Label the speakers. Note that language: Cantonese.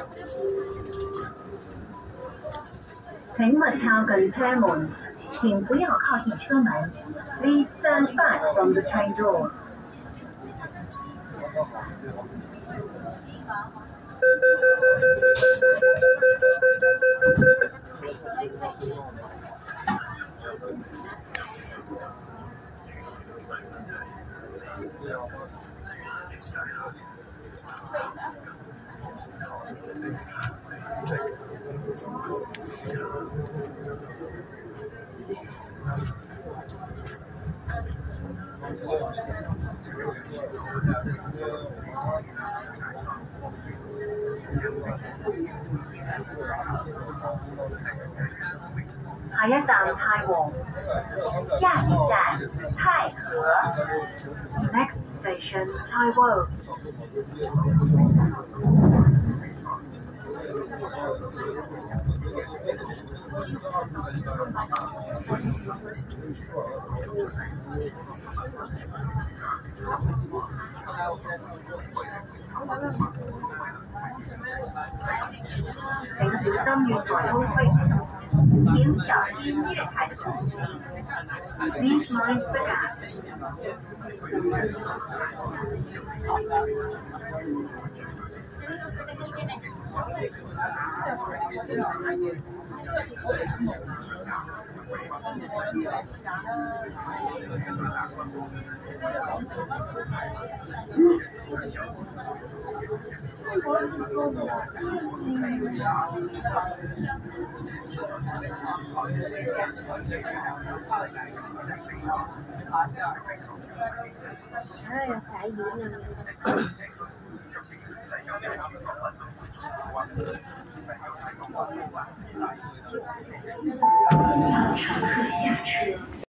Speaker 1: 请勿靠近车门，请不要靠近车门。Please stand back from the train doors. 下一站太和，下一站太和。Next station Taiwo. 请小心月台空隙，请小心月台空隙。Please mind the gap.
Speaker 2: 哎呀，下雨了。
Speaker 1: 乘客下车。